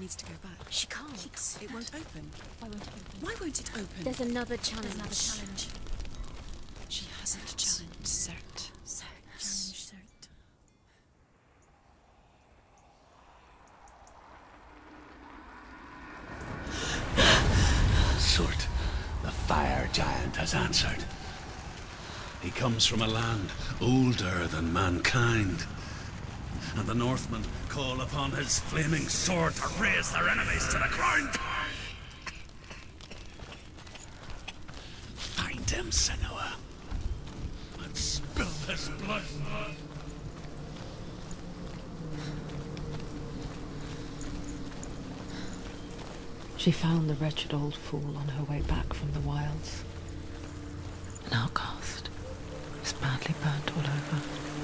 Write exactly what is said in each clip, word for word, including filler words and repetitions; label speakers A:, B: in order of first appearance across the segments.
A: needs to go back.
B: She can't.
A: She can't. It won't open.
B: Why won't it open?
A: Why won't it open?
B: There's another challenge.
A: There's another challenge. She hasn't challenged Cert.
B: Cert.
A: Challenge Cert.
C: Surt, the fire giant has answered. He comes from a land older than mankind. And the Northmen call upon his flaming sword to raise their enemies to the ground. Find him, Senua, and spill his blood.
D: She found the wretched old fool on her way back from the wilds. An outcast. He was badly burnt all over.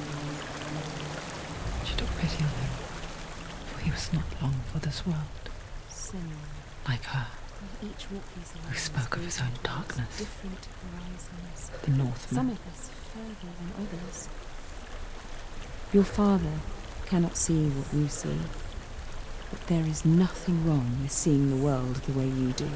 D: She took pity on him, for he was not long for this world.
B: Senua.
D: Like her,
B: Each walk these
D: who spoke of his own darkness.
B: Different horizons.
D: The Northmen.
B: Some of us further than others. Your father cannot see what you see, but there is nothing wrong with seeing the world the way you do.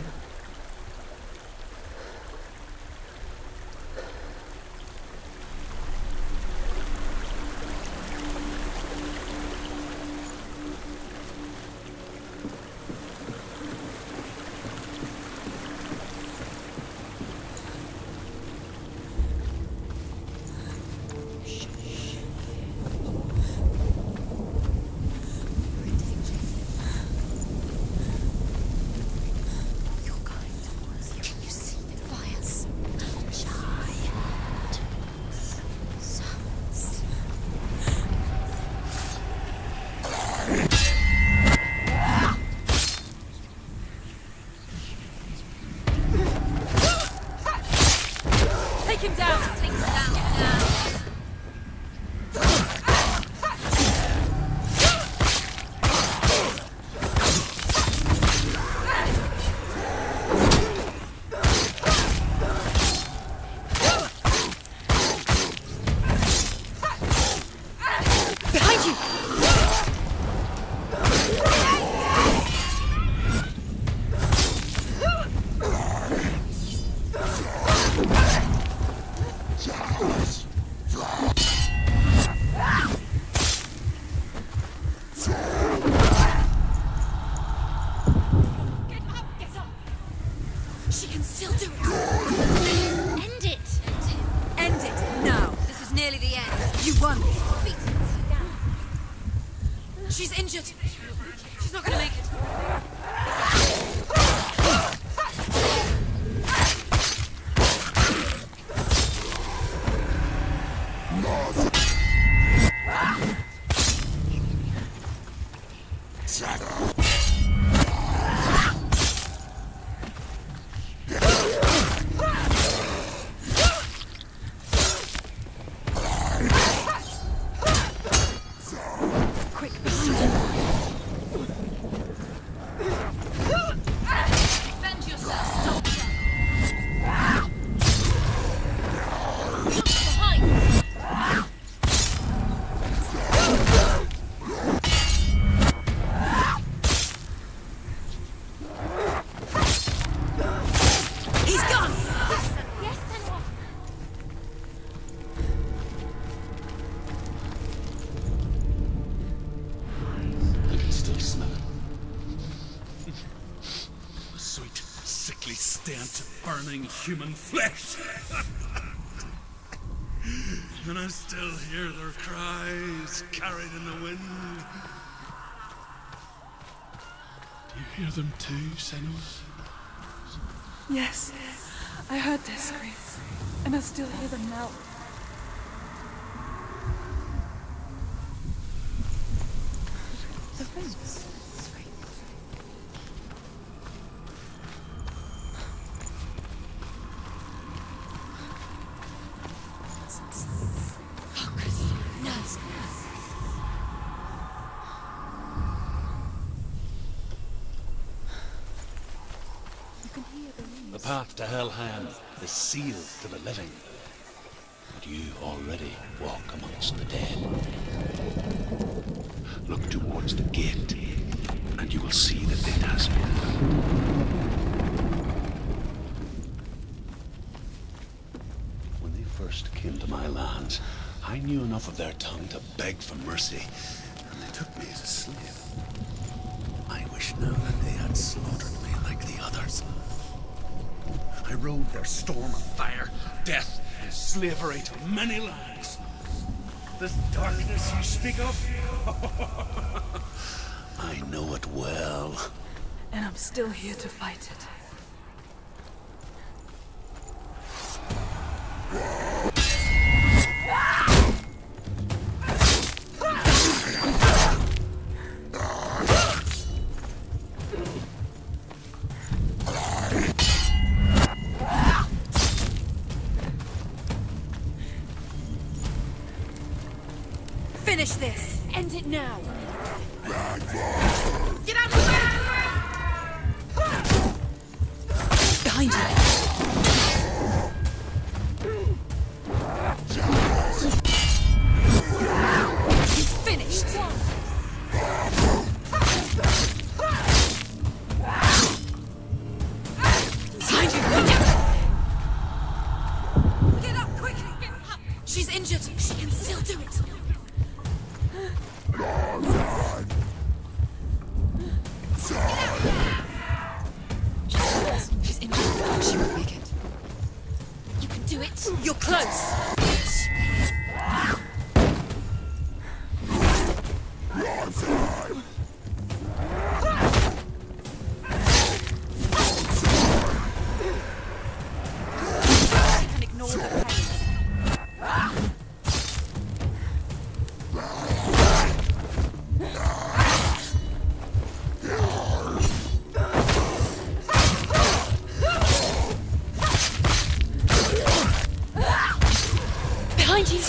A: She's injured. She's not gonna make it.
C: Human flesh. And I still hear their cries carried in the wind. Do you hear them too, Senua?
E: Yes, I heard their screams, and I still hear them now. The rings.
C: The path to Helheim is sealed to the living, but you already walk amongst the dead. Look towards the gate. and you will see that it has been. When they first came to my lands, I knew enough of their tongue to beg for mercy, and they took me as a slave. I wish now that they had slaughtered me like the others. I rode their storm of fire, death, and slavery to many lands. This darkness you speak of, I know it well.
E: And I'm still here to fight it.
A: Finish this! End it now! Get out of the way! Behind you! He's finished! Behind you! Get up quickly! Get up. She's injured! She can still do it! She's injured. She won't make it. You can do it. You're close. She can ignore the pain. Behind you!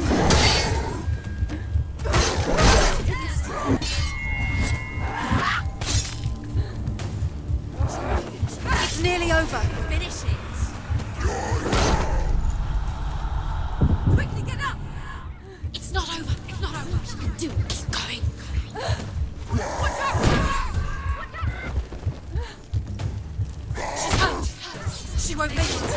A: It's nearly over. Finish it. Quickly get up! It's not over. It's not over. You can do it. Keep going. Watch out! She's hurt. She won't make it.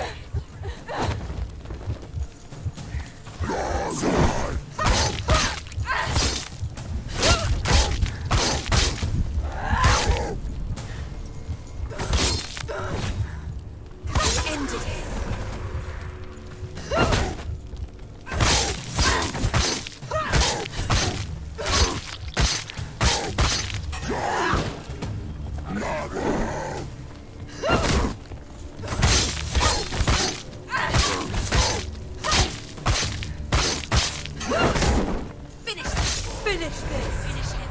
A: Finish this! Finish him!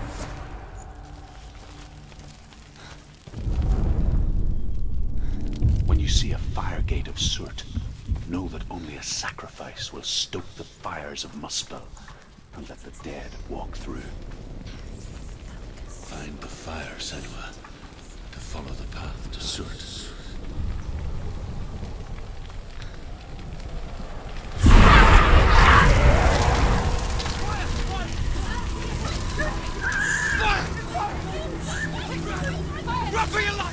C: When you see a fire gate of Surt, know that only a sacrifice will stoke the fires of Muspel and let the dead walk through. Find the fire, Senua, to follow the path to Surt.
F: Run for your life!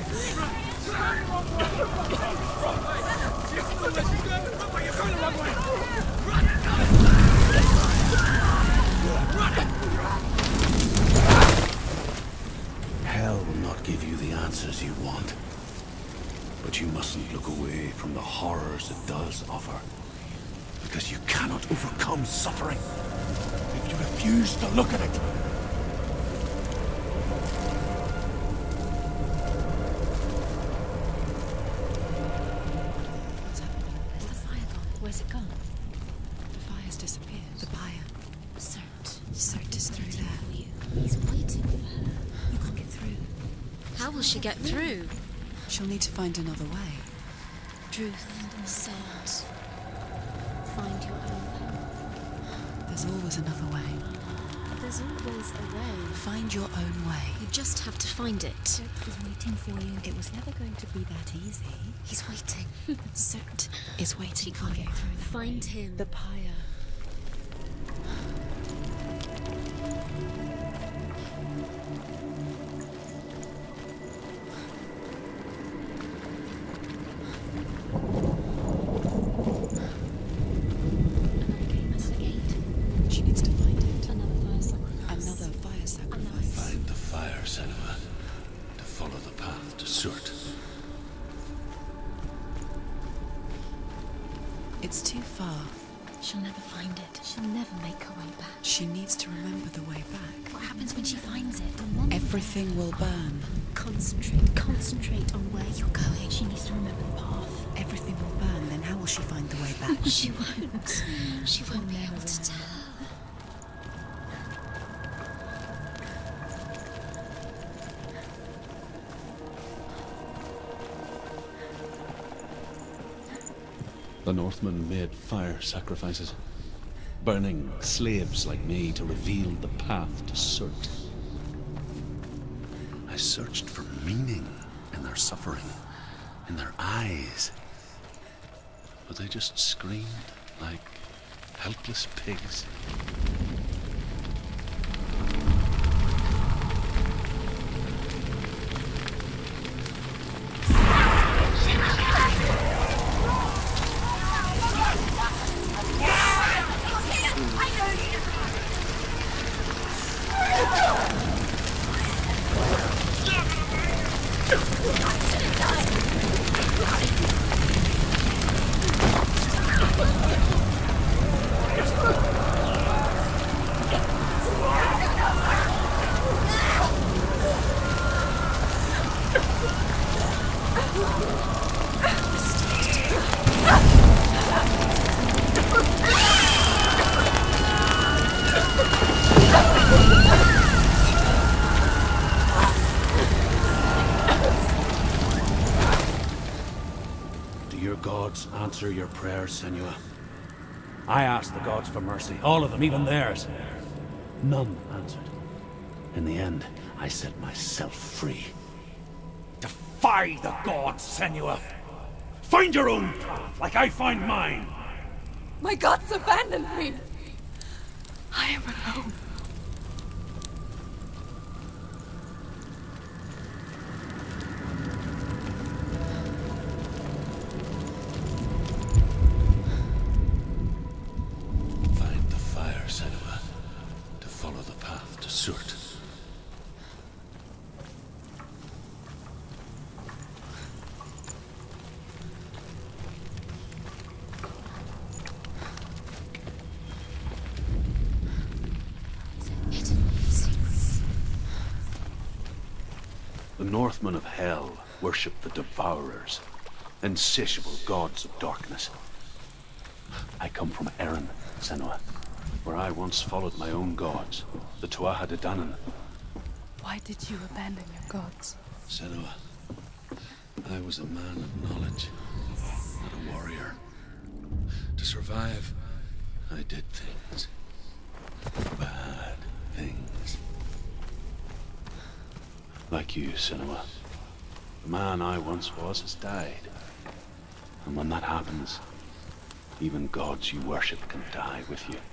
F: You're going the wrong way! Run!
C: Hell will not give you the answers you want. But you mustn't look away from the horrors it does offer. Because you cannot overcome suffering if you refuse to look at it.
A: Where's it gone? The fire's disappeared. The pyre. Surt. Surt is through there. For you. He's waiting for her. You can't get through. How will she get through?
E: She'll need to find another way.
A: Truth. Surt. Find your own path.
E: There's always another way.
A: There's always a way.
E: Find your own way.
A: You just have to find it. Surt is waiting for you.
E: It was never going to be that easy.
A: He's waiting. Surt
E: Is waiting
A: you
E: for
A: can't
E: you.
A: get through that Find way. him.
E: The pyre.
C: follow the path to Surt.
A: It's too far. She'll never find it. She'll never make her way back. She needs to remember the way back. What happens when she finds it? Everything will burn. Concentrate. Concentrate on where you're going. She needs to remember the path. Everything will burn, then how will she find the way back? She won't. She won't be able to tell.
C: The Northmen made fire sacrifices, burning slaves like me to reveal the path to Surt. I searched for meaning in their suffering, in their eyes, but they just screamed like helpless pigs. Answer your prayers, Senua. I asked the gods for mercy, all of them, even theirs. None answered. In the end, I set myself free. Defy the gods, Senua! Find your own path, like I find mine!
E: My gods abandoned me! I am alone.
C: Surt. The Northmen of Hell worship the Devourers, insatiable gods of darkness. I come from Erin, Senua, where I once followed my own gods, the Tuatha De Danann.
E: Why did you abandon your gods?
C: Senua, I was a man of knowledge, not a warrior. To survive, I did things. Bad things. Like you, Senua. The man I once was has died. And when that happens, even gods you worship can die with you.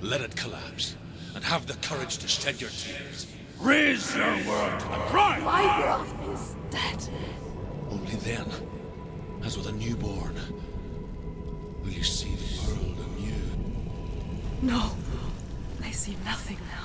C: let it collapse, and have the courage to shed your tears.
F: Raise your world and cry!
E: My world is dead.
C: Only then, as with a newborn, will you see the world anew.
E: No, I see nothing now.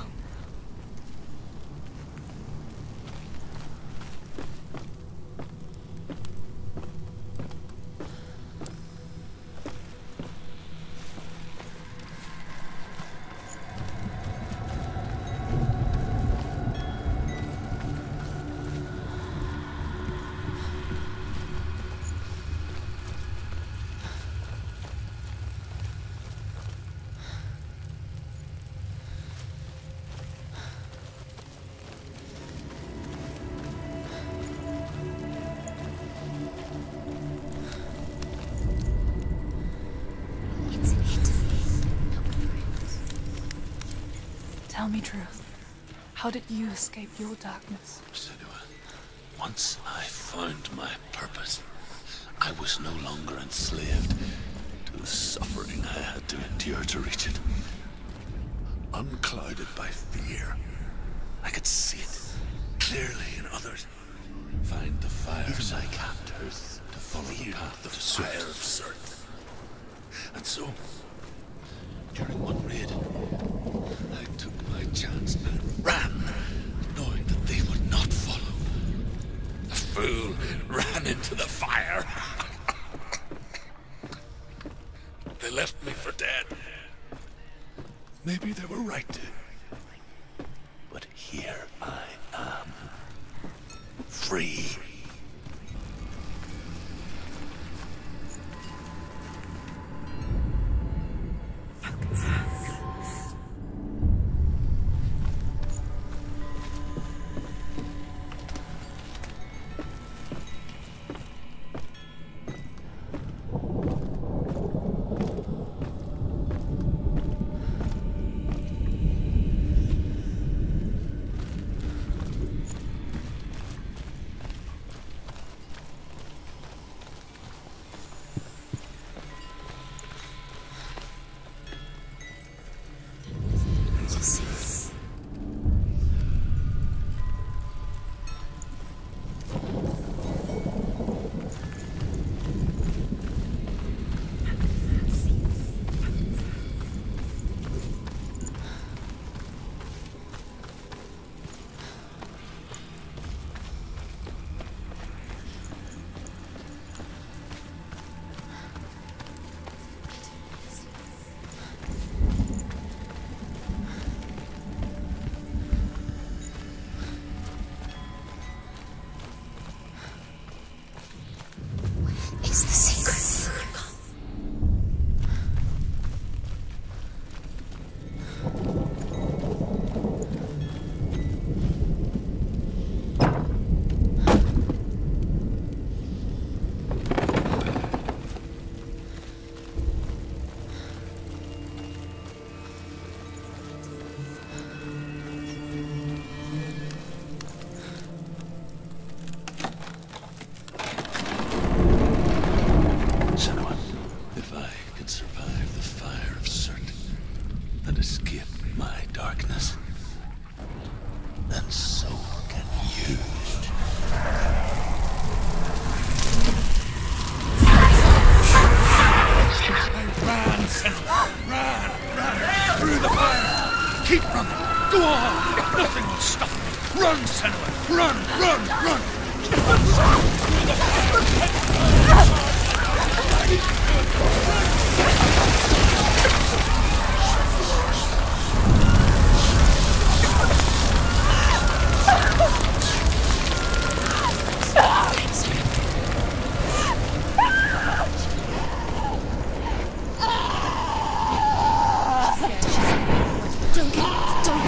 E: Tell me truth. How did you escape your darkness?
C: Senua, once I found my purpose, I was no longer enslaved to the suffering I had to endure to reach it. Unclouded by fear, I could see it clearly in others. Find the fire of my captors, to follow the path of the fire of Surt. And so, during one raid, I took my chance and ran, knowing that they would not follow. The fool ran into the fire. They left me for dead. Maybe they were right to. But here I am, free.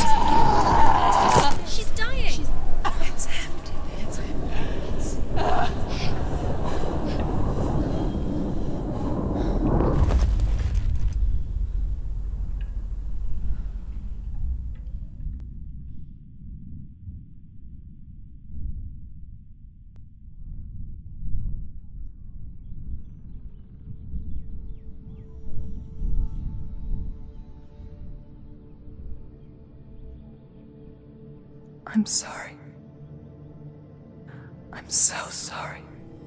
A: She's dying. She's... It's empty. It's empty.
E: I'm sorry. I'm so sorry.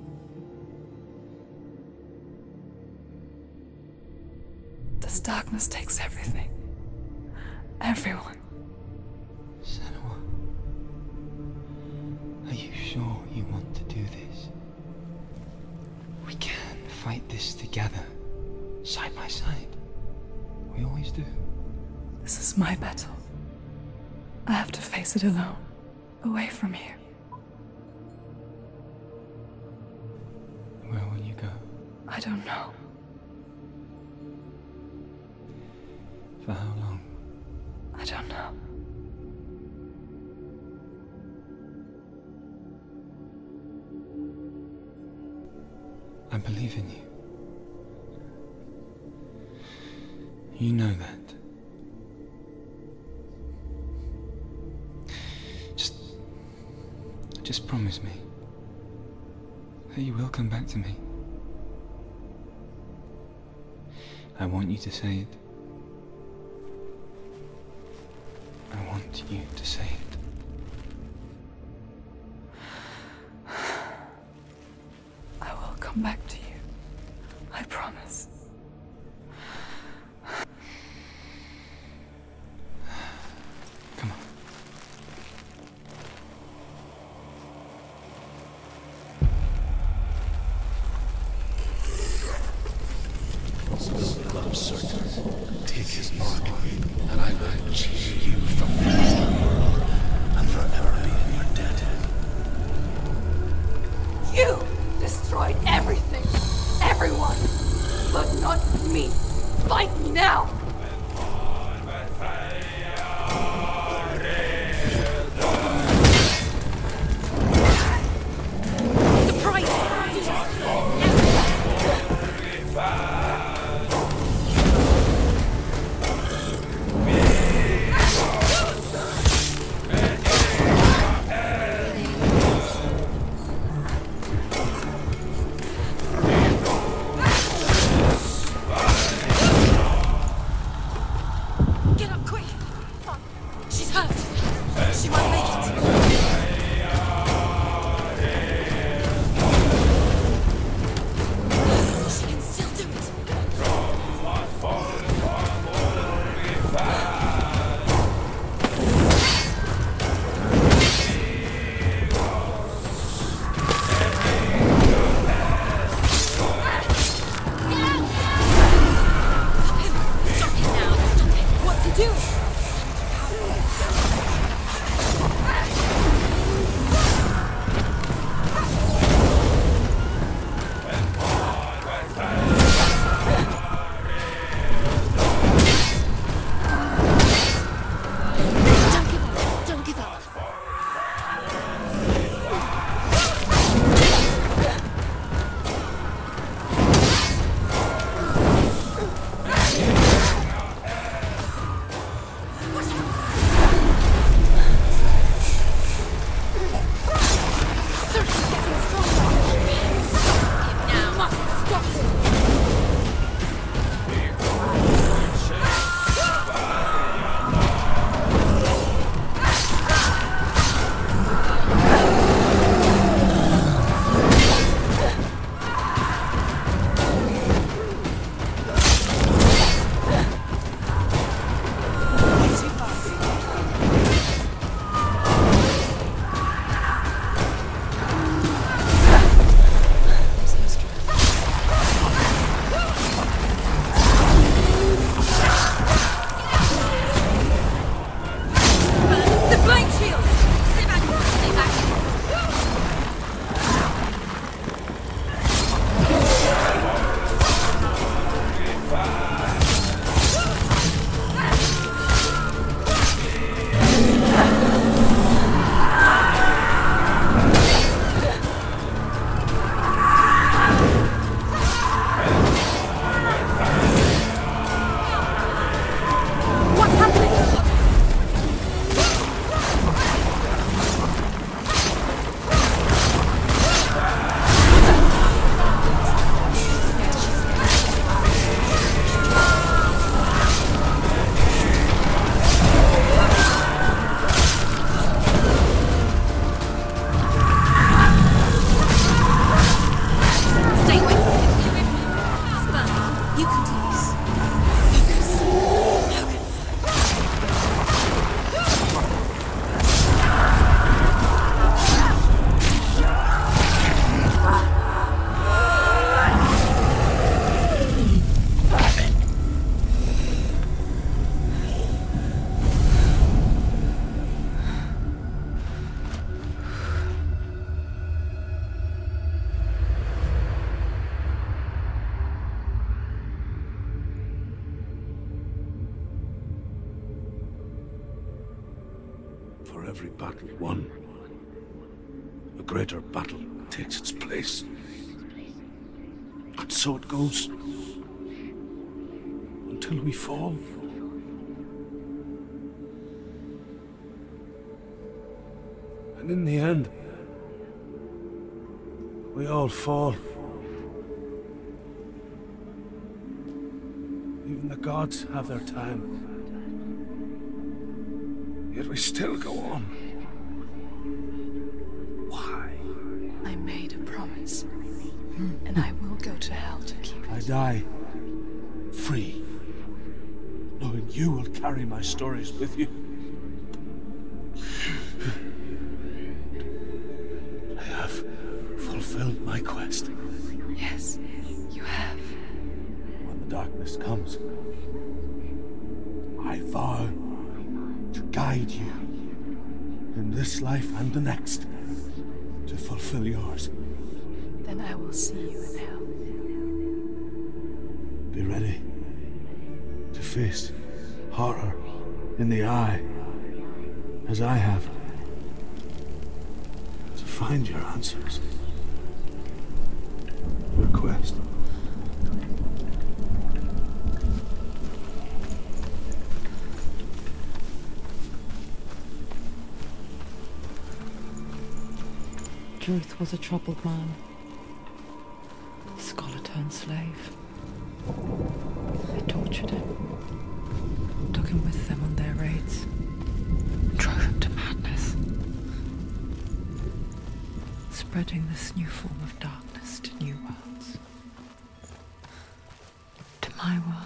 E: This darkness takes everything. Everyone.
G: Senua, are you sure you want to do this? We can fight this together, side by side. We always do.
E: This is my battle. I have to face it alone, away from here.
G: Where will you go?
E: I don't know.
G: For how long?
E: I don't know.
G: I believe in you. You know that. Just... Just promise me that you will come back to me. I want you to say it. I want you to say it.
E: I will come back to you. I promise.
G: Come on.
C: Absurd. Take his mark, and I will change you from the world and forever be in your debt.
E: You destroyed everything, everyone, but not me. Fight me now!
C: for every battle won, a greater battle takes its place. And so it goes. Until we fall. And in the end, we all fall. Even the gods have their time. Yet we still go on. Why?
E: I made a promise. And I will go to hell to keep it.
C: I die free, knowing you will carry my stories with you. I have fulfilled my quest.
E: Yes, you have.
C: When the darkness comes, I vow to guide you in this life and the next to fulfill yours.
E: Then I will see you in hell.
C: Be ready to face horror in the eye, as I have, to find your answers. Your quest.
D: Druth was a troubled man. Scholar turned slave. They tortured him, took him with them on their raids, drove him to madness, spreading this new form of darkness to new worlds. To my world.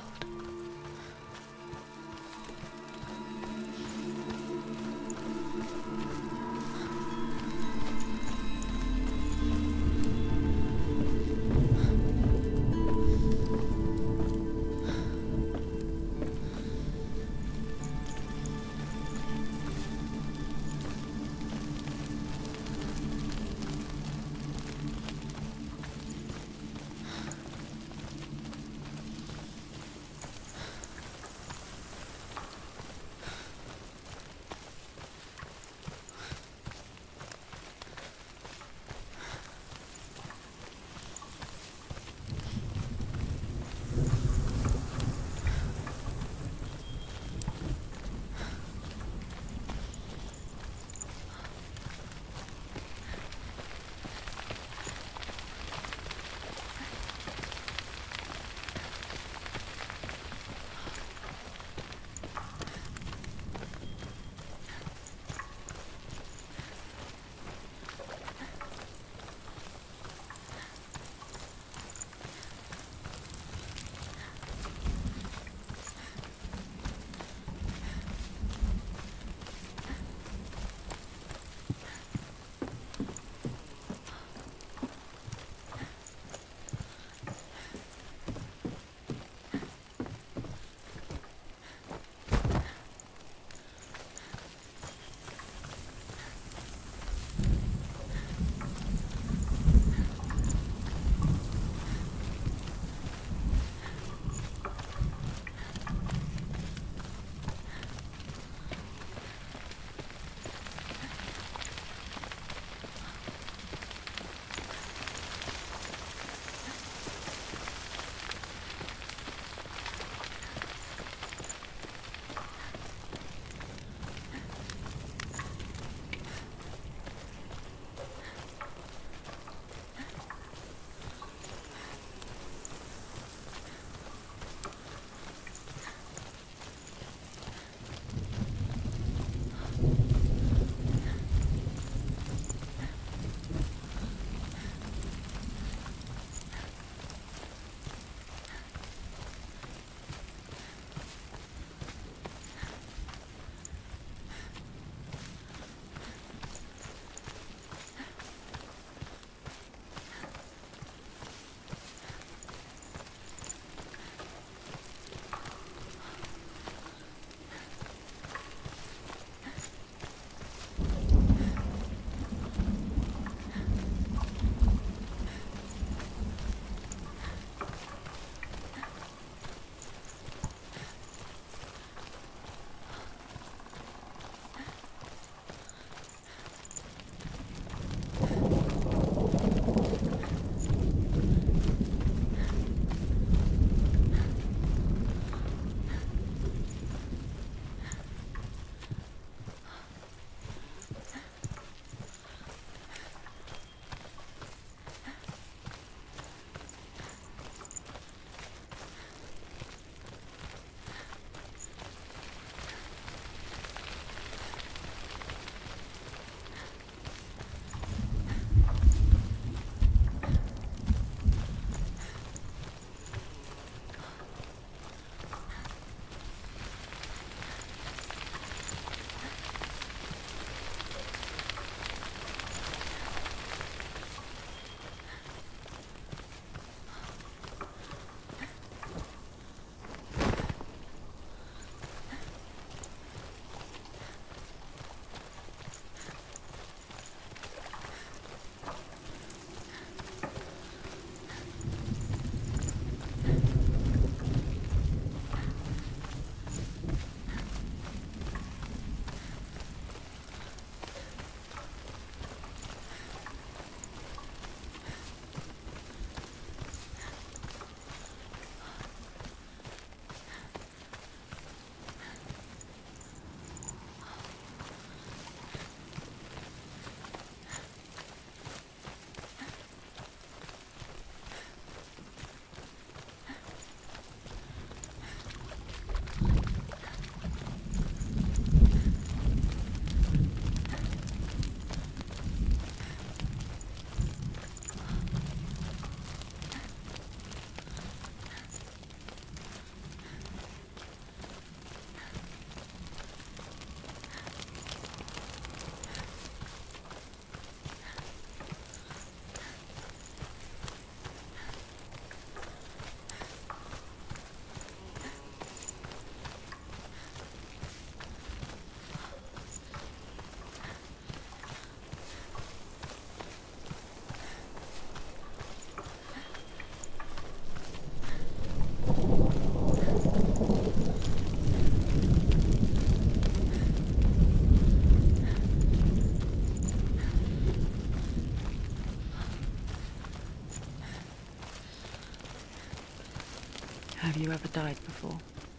D: Have you ever died before?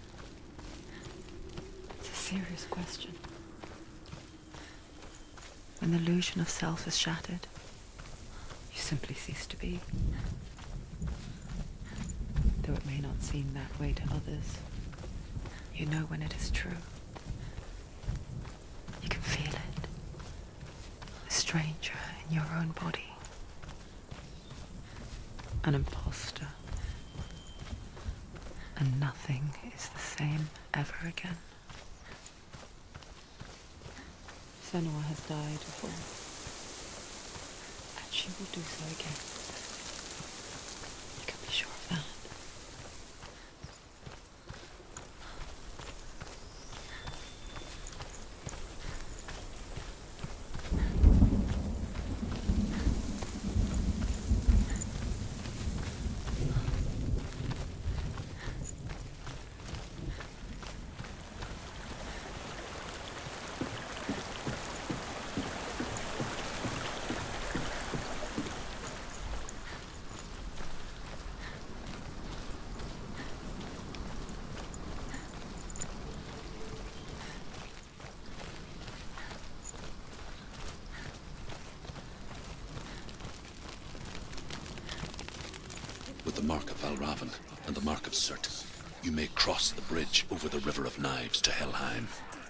D: It's a serious question. When the illusion of self is shattered, you simply cease to be. Though it may not seem that way to others, you know when it is true. You can feel it. A stranger in your own body. An imposter. And nothing is the same ever again. Senua has died before, and she will do so again. You can be sure of that.
C: With the mark of Valravn and the mark of Surt, you may cross the bridge over the River of Knives to Helheim.